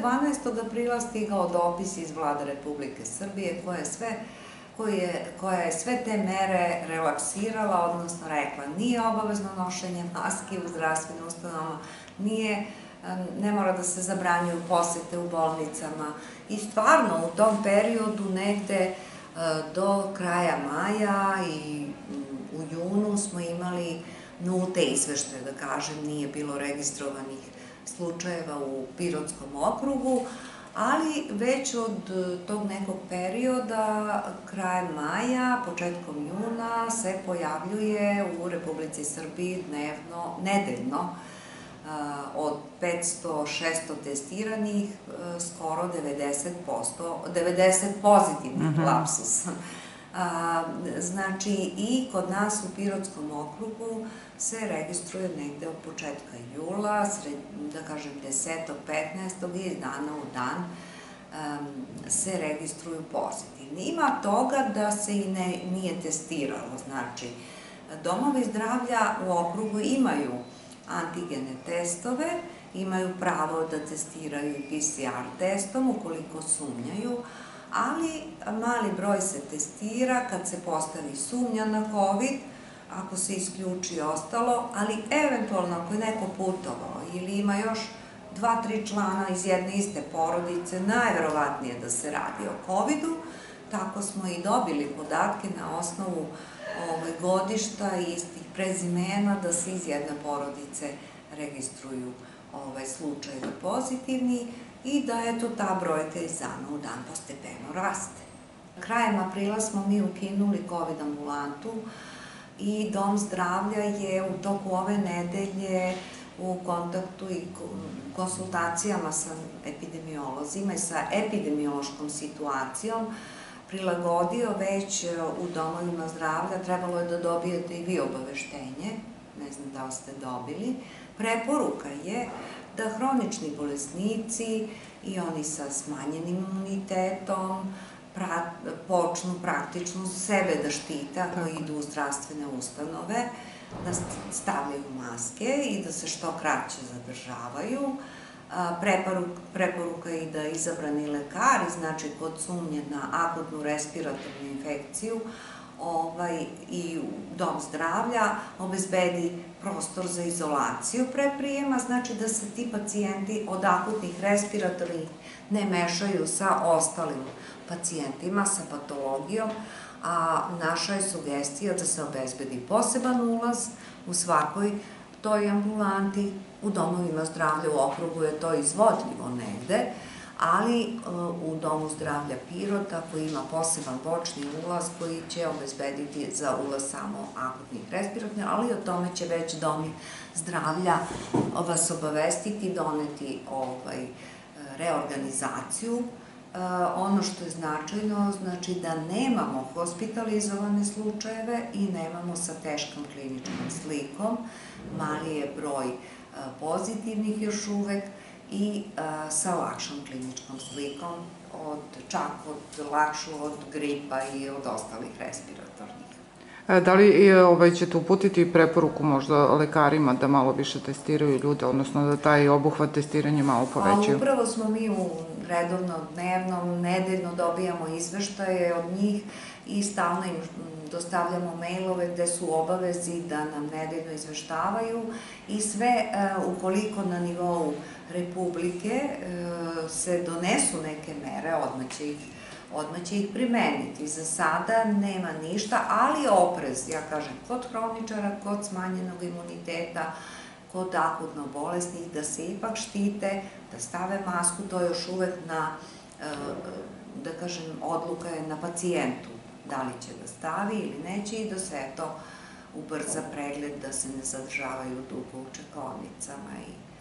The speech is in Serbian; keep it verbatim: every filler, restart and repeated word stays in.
dvanaestog aprila stigao dopis iz Vlade Republike Srbije koja je sve te mere relaksirala, odnosno rekla nije obavezno nošenje maske u zdravstvenim ustanovama, ne mora da se zabranjuju posete u bolnicama i stvarno u tom periodu negde do kraja maja i u junu smo imali nulte izveštaje, da kažem, nije bilo registrovanih slučajeva u Pirotskom okrugu, ali već od tog nekog perioda, krajem maja, početkom juna, se pojavljuje u Republici Srbiji dnevno, nedeljno, od petsto šesto testiranih, skoro devedeset posto, devedeset pozitivnih, lapsus. Znači, i kod nas u Pirotskom okrugu se registruje negde od početka jula, da kažem desetog, petnaestog i iz dana u dan se registruju pozitivni. Ima toga da se i nije testiralo, znači, domovi zdravlja u okrugu imaju antigene testove, imaju pravo da testiraju i P C R testom ukoliko sumnjaju, ali mali broj se testira kad se postavi sumnja na COVID, ako se isključi ostalo, ali eventualno ako je neko putovao ili ima još dva, tri člana iz jedne iste porodice, najverovatnije da se radi o covidu, tako smo i dobili podatke na osnovu godišta i istih prezimena da se iz jedne porodice registruju slučajevi pozitivni i da eto ta brojka iz dana u dan postepeno raste. Krajem aprila smo mi ukinuli COVID ambulantu i Dom zdravlja je u toku ove nedelje u kontaktu i konsultacijama sa epidemiolozima i sa epidemiološkom situacijom prilagodio već u domovima zdravlja, trebalo je da dobijete i vi obaveštenje, ne znam da li ste dobili. Preporuka je da hronični bolesnici i oni sa smanjenim imunitetom počnu praktično sebe da štite ako idu u zdravstvene ustanove, da stavljaju maske i da se što kraće zadržavaju. Preporuka je i da izabrani lekari, znači kod sumnje na akutnu respiratornu infekciju i Dom zdravlja obezbedi prostor za izolaciju pre prijema, znači da se ti pacijenti od akutnih respiratornih ne mešaju sa ostalim pacijentima sa patologijom, a naša je sugestija da se obezbedi poseban ulaz u svakoj toj ambulanti, u domovima zdravlja u okrugu je to izvodljivo negde, ali u Domu zdravlja Pirota koji ima poseban bočni ulaz koji će obezbediti za ulaz samo akutnih respiratornih, ali o tome će već Domi zdravlja vas obavestiti, doneti reorganizaciju. Ono što je značajno, znači da nemamo hospitalizovane slučajeve i nemamo sa teškom kliničkom slikom, mali je broj pozitivnih još uvek i sa lakšom kliničkom slikom, čak lakšu od gripa i od ostalih respiratornih. Da li ćete uputiti preporuku možda lekarima da malo više testiraju ljude, odnosno da taj obuhvat testiranja malo povećaju? Upravo smo mi u redovno, dnevno, nedeljno dobijamo izveštaje od njih i stalno im dostavljamo mailove gde su u obavezi da nam nedeljno izveštavaju i sve ukoliko na nivou Republike se donesu neke mere, odmah će ih primeniti. Za sada nema ništa, ali oprez, ja kažem, kod hroničara, kod smanjenog imuniteta, kod akutno bolesnih, da se ipak štite, da stave masku, to je još uvek na, da kažem, odluka je na pacijentu, da li će da stavi ili neće i da se to ubrza pregled, da se ne zadržavaju dugo u čekaonicama i